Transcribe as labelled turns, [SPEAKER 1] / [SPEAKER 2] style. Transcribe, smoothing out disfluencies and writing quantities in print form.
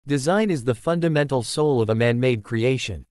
[SPEAKER 1] Design is the fundamental soul of a man-made creation.